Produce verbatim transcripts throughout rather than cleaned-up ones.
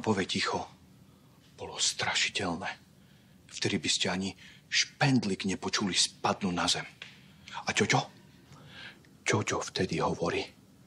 povie ticho, bolo strašidelné. Vtedy by ste ani špendlik nepočuli spadnúť na zem. A Ťoťo? Ťoťo vtedy hovorí.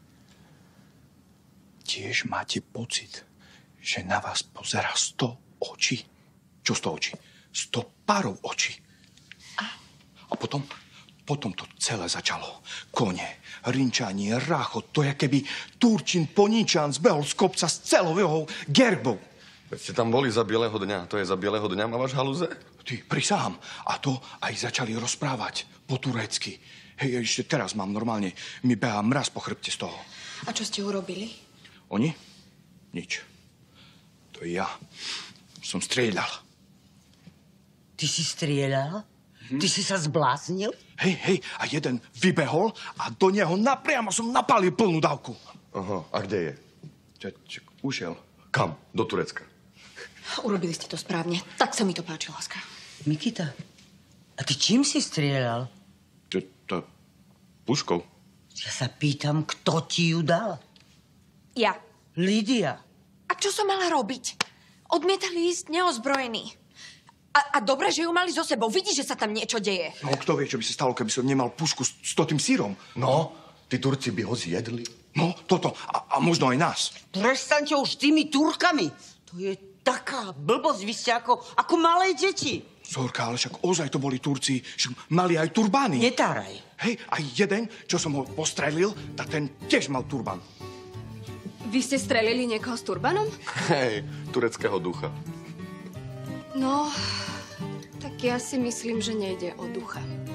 Tiež máte pocit, že na vás pozerá sto očí? Čo sto očí? Sto párov očí. A potom, potom to celé začalo. Kone, rinčanie, ráchot, to je keby Turčin Poníčan zbehol z kopca s celou jeho gerbou. Veď ste tam boli za bieleho dňa. To je za bieleho dňa, mávaš haluze? Ty, prisahám. A to aj začali rozprávať po turecky. Hej, ešte teraz mám normálne, mi behá mraz po chrbte z toho. A čo ste urobili? Oni? Nič. To ja som strieľal. Ty si strieľal? Hm? Ty si sa zbláznil? Hej, hej, a jeden vybehol a do neho napriamo som napálil plnú dávku. Aha, a kde je? Čo, čo, ušiel. Kam? Do Turecka. Urobili ste to správne. Tak sa mi to páči, láska. Mikita, a ty čím si strieľal? To, to, puškou. Ja sa pýtam, kto ti ju dal? Ja. Lídia. A čo som mala robiť? Odmietali ísť neozbrojený. A, a dobre, že ju mali so sebou. Vidíš, že sa tam niečo deje. No, kto vie, čo by sa stalo, keby som nemal pušku s, s tým sírom? No, tí Turci by ho zjedli. No, toto. A, a možno aj nás. Prestaňte už tými Turkami. To je taká blbosť. Vy ste ako, ako malé deti. Zorka, ale však ozaj to boli Turci. Však mali aj turbány. Netáraj. Hej, aj jeden, čo som ho postrelil, tak ten tiež mal turbán. Vy ste strelili niekoho s turbanom? Hej, tureckého ducha. No, tak ja si myslím, že nejde o ducha.